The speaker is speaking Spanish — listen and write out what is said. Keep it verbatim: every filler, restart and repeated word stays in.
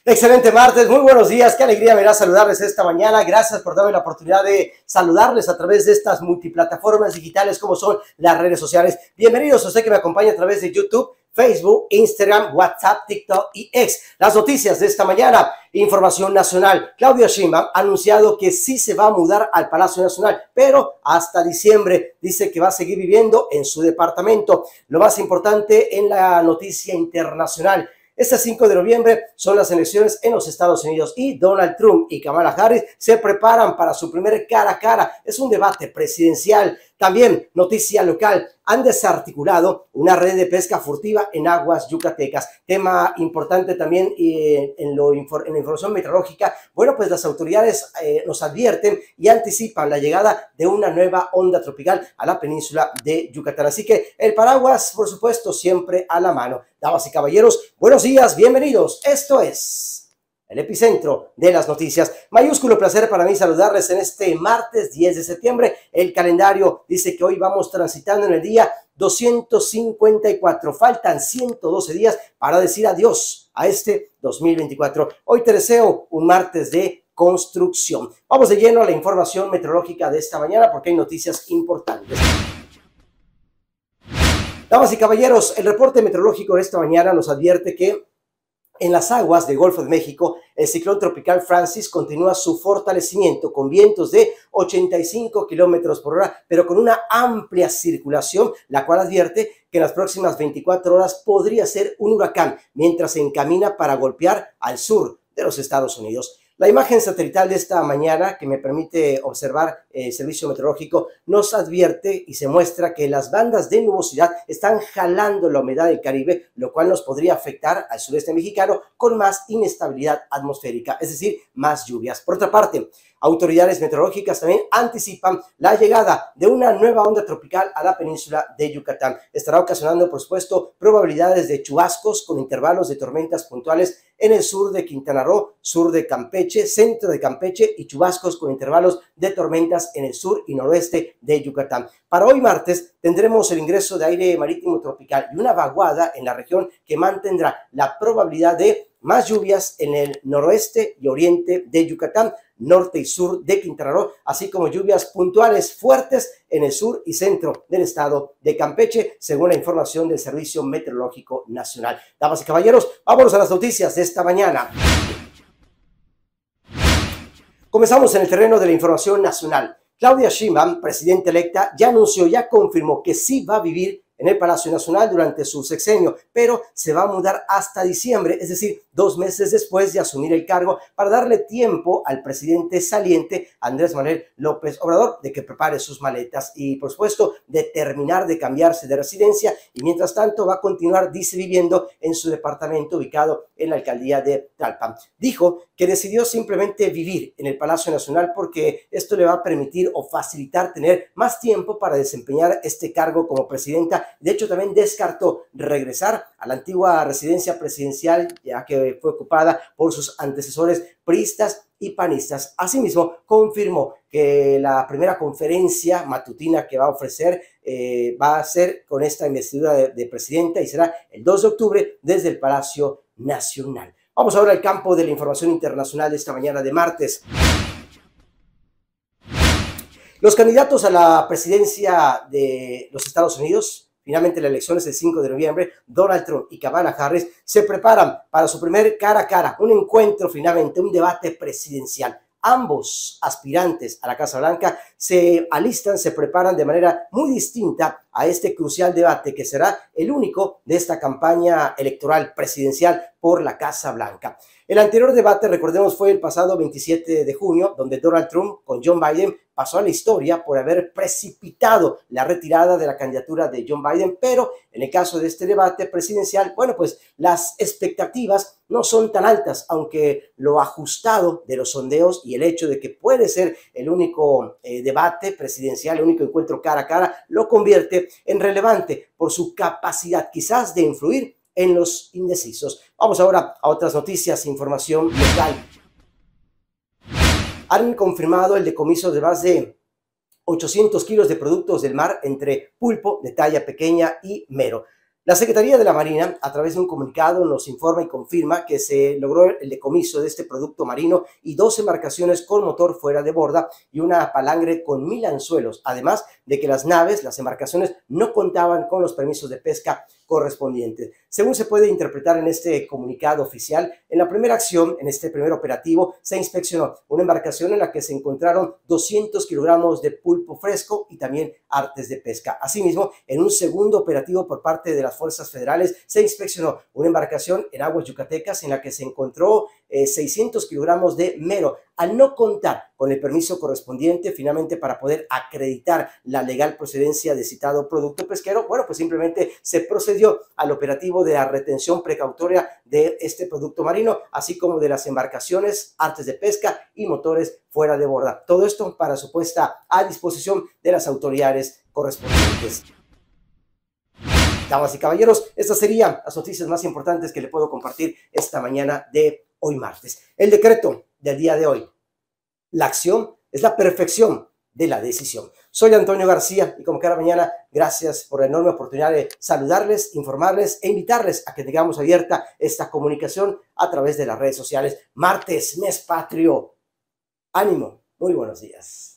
Excelente martes, muy buenos días, qué alegría me da saludarles esta mañana, gracias por darme la oportunidad de saludarles a través de estas multiplataformas digitales como son las redes sociales. Bienvenidos a usted que me acompaña a través de YouTube, Facebook, Instagram, WhatsApp, TikTok y X. Las noticias de esta mañana, información nacional. Claudia Sheinbaum ha anunciado que sí se va a mudar al Palacio Nacional, pero hasta diciembre. Dice que va a seguir viviendo en su departamento. Lo más importante en la noticia internacional. Este cinco de noviembre son las elecciones en los Estados Unidos y Donald Trump y Kamala Harris se preparan para su primer cara a cara. Es un debate presidencial. También, noticia local, han desarticulado una red de pesca furtiva en aguas yucatecas. Tema importante también eh, en, lo, en la información meteorológica. Bueno, pues las autoridades eh, nos advierten y anticipan la llegada de una nueva onda tropical a la península de Yucatán. Así que el paraguas, por supuesto, siempre a la mano. Damas y caballeros, buenos días, bienvenidos. Esto es el epicentro de las noticias. Mayúsculo placer para mí saludarles en este martes diez de septiembre. El calendario dice que hoy vamos transitando en el día doscientos cincuenta y cuatro. Faltan ciento doce días para decir adiós a este dos mil veinticuatro. Hoy te deseo un martes de construcción. Vamos de lleno a la información meteorológica de esta mañana porque hay noticias importantes. Damas y caballeros, el reporte meteorológico de esta mañana nos advierte que en las aguas del Golfo de México, el ciclón tropical Francis continúa su fortalecimiento con vientos de ochenta y cinco kilómetros por hora, pero con una amplia circulación, la cual advierte que en las próximas veinticuatro horas podría ser un huracán, mientras se encamina para golpear al sur de los Estados Unidos. La imagen satelital de esta mañana, que me permite observar el servicio meteorológico, nos advierte y se muestra que las bandas de nubosidad están jalando la humedad del Caribe, lo cual nos podría afectar al sureste mexicano con más inestabilidad atmosférica, es decir, más lluvias. Por otra parte, autoridades meteorológicas también anticipan la llegada de una nueva onda tropical a la península de Yucatán. Estará ocasionando, por supuesto, probabilidades de chubascos con intervalos de tormentas puntuales en el sur de Quintana Roo, sur de Campeche, centro de Campeche y chubascos con intervalos de tormentas en el sur y noroeste de Yucatán. Para hoy martes tendremos el ingreso de aire marítimo tropical y una vaguada en la región que mantendrá la probabilidad de más lluvias en el noroeste y oriente de Yucatán, norte y sur de Quintana Roo, así como lluvias puntuales fuertes en el sur y centro del estado de Campeche, según la información del Servicio Meteorológico Nacional. Damas y caballeros, vámonos a las noticias de esta mañana. Comenzamos en el terreno de la información nacional. Claudia Sheinbaum, presidenta electa, ya anunció, ya confirmó que sí va a vivir en el Palacio Nacional durante su sexenio, pero se va a mudar hasta diciembre, es decir, dos meses después de asumir el cargo, para darle tiempo al presidente saliente, Andrés Manuel López Obrador, de que prepare sus maletas y, por supuesto, de terminar de cambiarse de residencia, y mientras tanto va a continuar, dice, viviendo en su departamento ubicado en la alcaldía de Tlalpan. Dijo que decidió simplemente vivir en el Palacio Nacional porque esto le va a permitir o facilitar tener más tiempo para desempeñar este cargo como presidenta. De hecho, también descartó regresar a la antigua residencia presidencial, ya que fue ocupada por sus antecesores priistas y panistas. Asimismo, confirmó que la primera conferencia matutina que va a ofrecer eh, va a ser con esta investidura de, de presidenta y será el dos de octubre desde el Palacio Nacional. Vamos ahora al campo de la información internacional de esta mañana de martes. Los candidatos a la presidencia de los Estados Unidos, finalmente la elección es el cinco de noviembre, Donald Trump y Kamala Harris se preparan para su primer cara a cara, un encuentro finalmente, un debate presidencial. Ambos aspirantes a la Casa Blanca se alistan, se preparan de manera muy distinta a este crucial debate que será el único de esta campaña electoral presidencial por la Casa Blanca. El anterior debate, recordemos, fue el pasado veintisiete de junio, donde Donald Trump con John Biden pasó a la historia por haber precipitado la retirada de la candidatura de John Biden, pero en el caso de este debate presidencial, bueno, pues las expectativas no son tan altas, aunque lo ajustado de los sondeos y el hecho de que puede ser el único eh, debate presidencial, el único encuentro cara a cara, lo convierte en relevante por su capacidad quizás de influir en los indecisos. Vamos ahora a otras noticias, información local. Han confirmado el decomiso de más de ochocientos kilos de productos del mar entre pulpo de talla pequeña y mero. La Secretaría de la Marina, a través de un comunicado, nos informa y confirma que se logró el decomiso de este producto marino y dos embarcaciones con motor fuera de borda y una palangre con mil anzuelos, además de que las naves, las embarcaciones, no contaban con los permisos de pesca correspondientes. Según se puede interpretar en este comunicado oficial, en la primera acción, en este primer operativo, se inspeccionó una embarcación en la que se encontraron doscientos kilogramos de pulpo fresco y también artes de pesca. Asimismo, en un segundo operativo por parte de las fuerzas federales, se inspeccionó una embarcación en aguas yucatecas en la que se encontró eh, seiscientos kilogramos de mero. Al no contar con el permiso correspondiente, finalmente para poder acreditar la legal procedencia de citado producto pesquero, bueno, pues simplemente se procedió al operativo de la retención precautoria de este producto marino, así como de las embarcaciones, artes de pesca y motores fuera de borda. Todo esto para su puesta a disposición de las autoridades correspondientes. Damas y caballeros, estas serían las noticias más importantes que le puedo compartir esta mañana de hoy martes. El decreto del día de hoy: la acción es la perfección de la decisión. Soy Antonio García y como cada mañana, gracias por la enorme oportunidad de saludarles, informarles e invitarles a que tengamos abierta esta comunicación a través de las redes sociales. Martes, mes patrio. Ánimo, muy buenos días.